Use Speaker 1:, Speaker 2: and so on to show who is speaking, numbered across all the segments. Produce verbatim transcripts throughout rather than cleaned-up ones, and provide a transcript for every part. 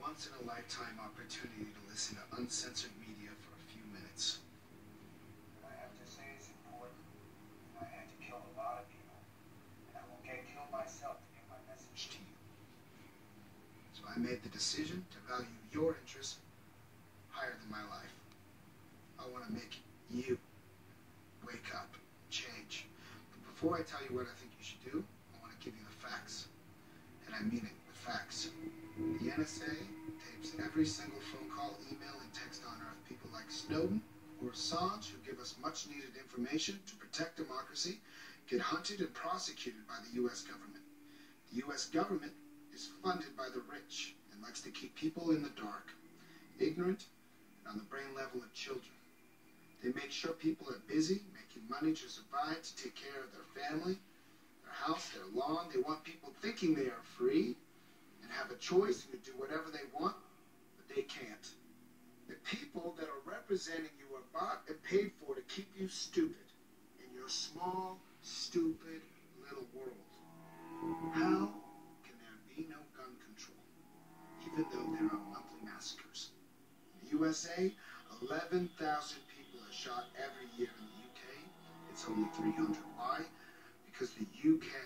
Speaker 1: once-in-a-lifetime opportunity to listen to uncensored media for a few minutes.
Speaker 2: What I have to say is important. I had to kill a lot of people, and I will get killed myself to get my message to you.
Speaker 1: So I made the decision to value your interests higher than my life. I want to make you wake up, change. But before I tell you what I think you should do, I want to give you the facts. And I mean it, the facts. The N S A tapes every single phone call, email, and text on Earth. People like Snowden or Assange, who give us much-needed information to protect democracy, get hunted and prosecuted by the U S government. The U S government is funded by the rich and likes to keep people in the dark, ignorant, and on the brain level of children. They make sure people are busy, making money to survive, to take care of their family, their house, their lawn. They want people thinking they are free and have a choice and to do whatever they want, but they can't. The people that are representing you are bought and paid for to keep you stupid in your small, stupid little world. How can there be no gun control, even though there are monthly massacres? In the U S A, eleven thousand people are shot every year. In the U K, it's only three hundred. Why? Because the U K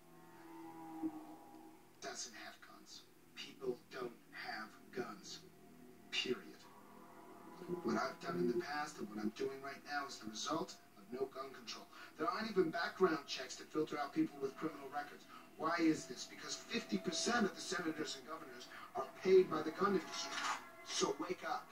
Speaker 1: doesn't have guns. People don't have guns. Period. What I've done in the past and what I'm doing right now is the result of no gun control. There aren't even background checks to filter out people with criminal records. Why is this? Because fifty percent of the senators and governors are paid by the gun industry. So wake up.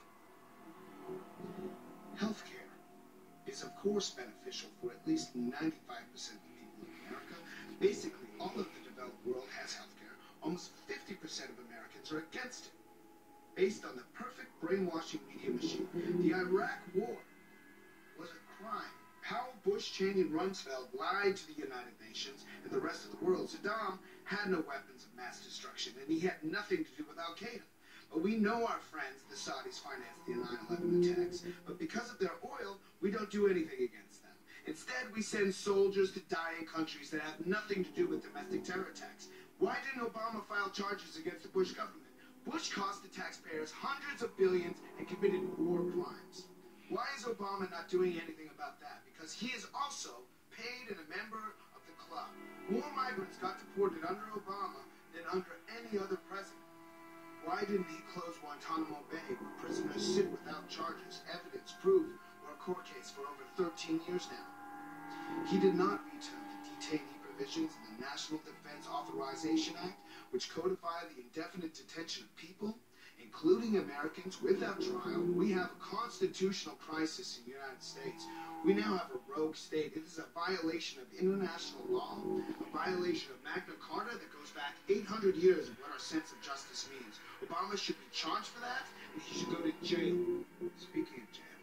Speaker 1: Healthcare is, of course, beneficial for at least ninety-five percent of the people in America. Basically, all of the developed world has healthcare. Almost fifty percent of Americans are against it. Based on the perfect brainwashing media machine, the Iraq War was a crime. Powell, Bush, Cheney, and Rumsfeld lied to the United Nations and the rest of the world. Saddam had no weapons of mass destruction, and he had nothing to do with Al-Qaeda. But we know our friends, the Saudis, financed the nine eleven attacks. But because of their oil, we don't do anything against them. Instead, we send soldiers to die in countries that have nothing to do with domestic terror attacks. Why didn't Obama file charges against the Bush government? Bush cost the taxpayers hundreds of billions and committed war crimes. Why is Obama not doing anything about that? Because he is also paid and a member of the club. More migrants got deported under Obama than under any other president. Why didn't he close Guantanamo Bay, where prisoners sit without charges, evidence, proof, or a court case for over thirteen years now? He did not veto the detainee provisions in the National Defense Authorization Act, which codify the indefinite detention of people, including Americans, without trial. We have a constitutional crisis in the United States. We now have a rogue state. It is a violation of international law, a violation of Magna Carta that goes back eight hundred years of what our sense of justice means. Obama should be charged for that, and he should go to jail. Speaking of jail,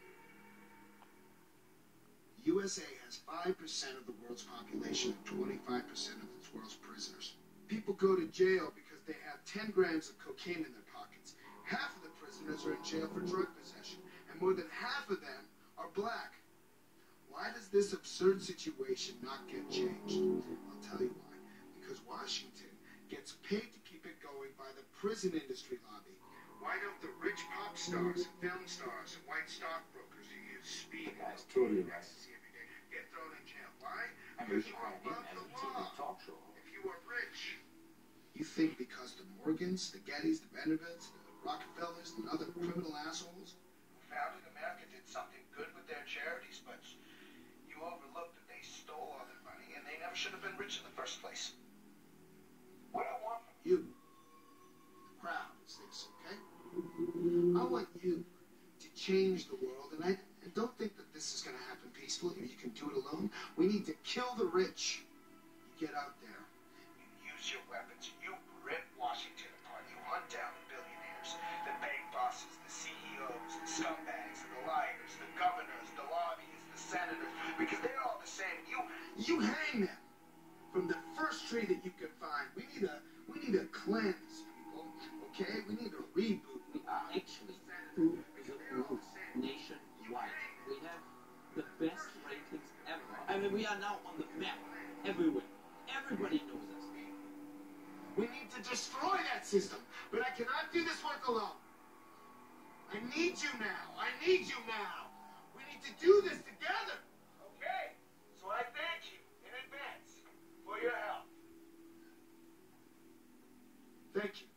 Speaker 1: the U S A has five percent of the world's population and twenty-five percent of the world's prisoners. People go to jail because they have ten grams of cocaine in their pockets. Half of the prisoners are in jail for drug possession, and more than half of them are black. Why does this absurd situation not get changed? I'll tell you why. Because Washington gets paid to keep it going by the prison industry lobby. Why don't the rich pop stars and film stars and white stockbrokers who use speed and totally ecstasy every day get thrown in jail? Why? Because you are above the law. If you are rich, you think because the Morgans, the Gettys, the Vanderbilts, the Rockefellers, and other criminal assholes who founded America did something good with their charities, but you overlooked that they stole all their money and they never should have been rich in the first place. What I want from you, the crowd, is this, okay? I want you to change the world, and I, I don't think that this is going to happen peacefully or you can do it alone. We need to kill the rich. You get out there. You use your weapons. You rip Washington apart. You hunt down the billionaires, the bank bosses, the C E Os, the scumbags, the liars, the governors, the lobbyists, the senators, because they're all the same. You you hang them from the first tree that you can find. We need a we need a cleanse, people. Okay? We need a reboot.
Speaker 3: We are actually nationwide. We have the best ratings ever. I mean, we are now on the map everywhere. Everybody
Speaker 1: We need to destroy that system. But I cannot do this work alone. I need you now. I need you now. We need to do this together.
Speaker 2: Okay, so I thank you in advance for your help.
Speaker 1: Thank you.